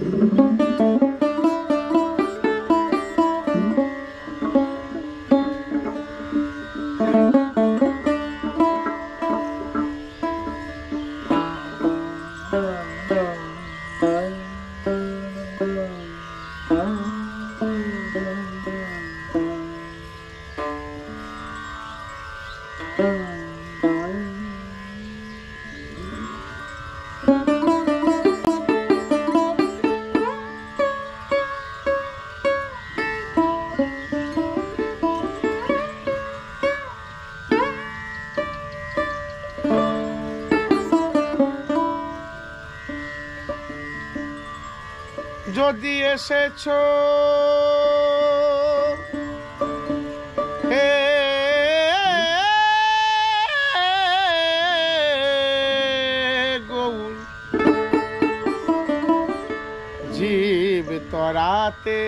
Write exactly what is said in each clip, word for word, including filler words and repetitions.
যদি এসেছো হে গৌর জীব তরাতে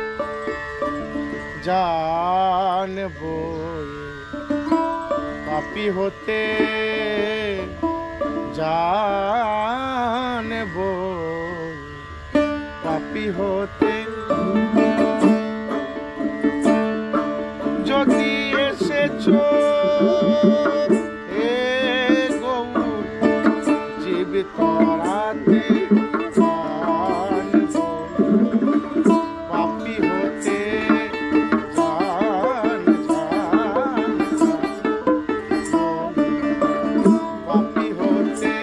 জানবো পাপী হতে জানবো পাপী হতে যদি এসেছো হে গৌর জীব তরাতে জানবো পাপী হতে জান জান পাপী হতে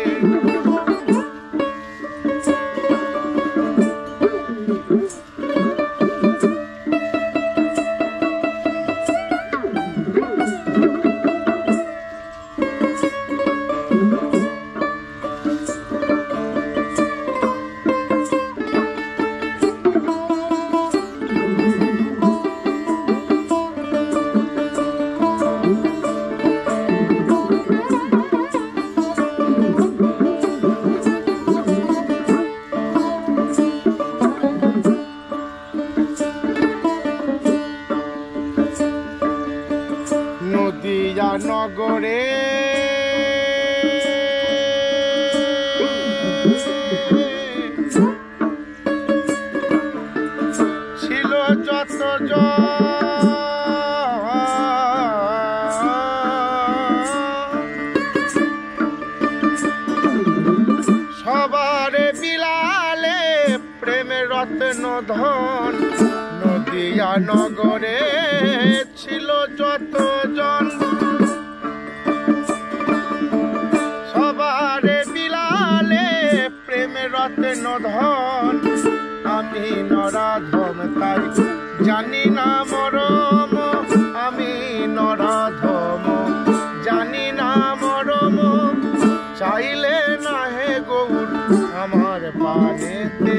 নগরে ছিল যত সবারে বিলালে প্রেমের রত্ন ধন নদিয়া নগরে ছিল যত জন সবারে বিলালে প্রেমের রত্ন ধন আমি নরাধম তাই জানি না মরম আমি নরাধম জানি না মরম চাইলে না হে গৌর আমার পানেতে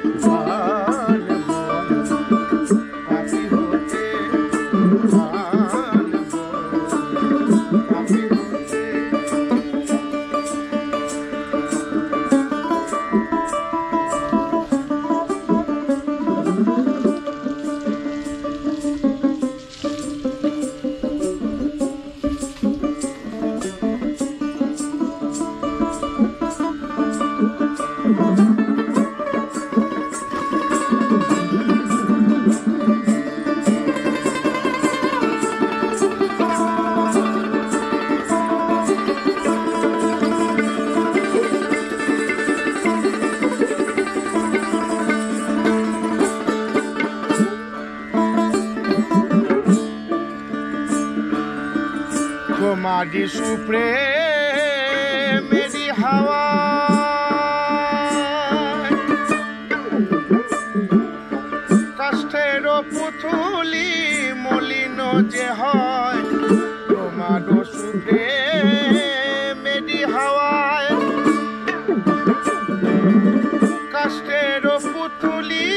তোমারি সুপ্রেমেরি হাওয়া কাষ্ঠের পুতুলি মলিন যে হয় তোমার সুপ্রেমেরি হাওয়ায় কাষ্ঠের পুতুলি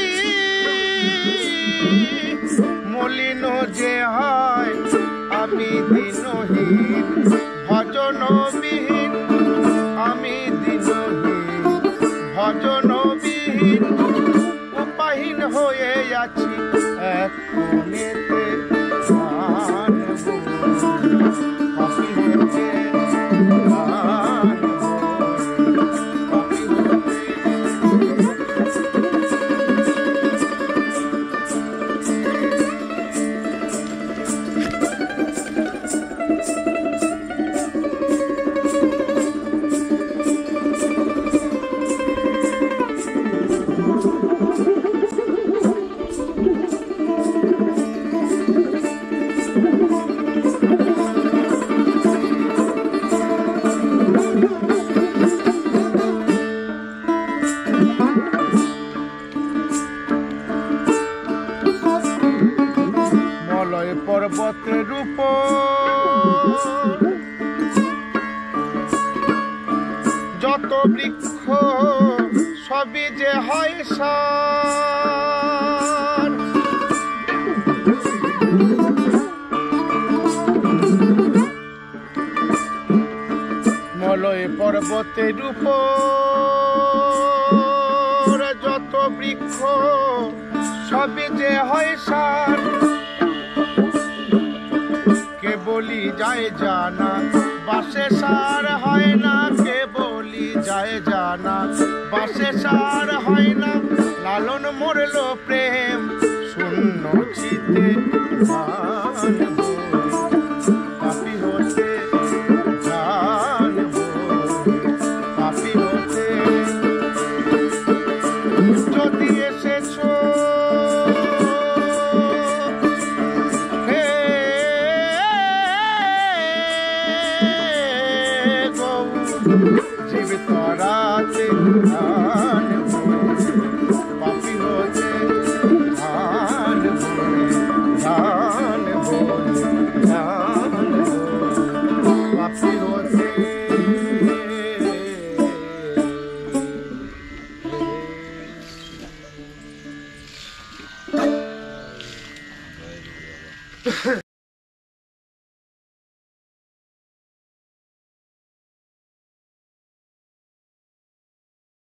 মলিন যে হয় আমি দিনহীন ভজনবিহীন আমি দিনহীন ভজনবিহীন উপাহীন হয়ে আছি এক কোণেতে মলয় পর্বতের উপর যত বৃক্ষ সবই যে হয় সার। মলয় পর্বতের উপর যত বৃক্ষ সবই যে হয় সার। কে বলি যায় জানা বাসে সার হয় না, কে বলি যায় জানা বাসে সার হয় না। লালন মরল প্রেম শূন্য চিতে পাপি হতে জান পাপি হতে। যদি এসেছো হে জীব তরাতে পাপি হতে ধান ধান ধান পাপি হতে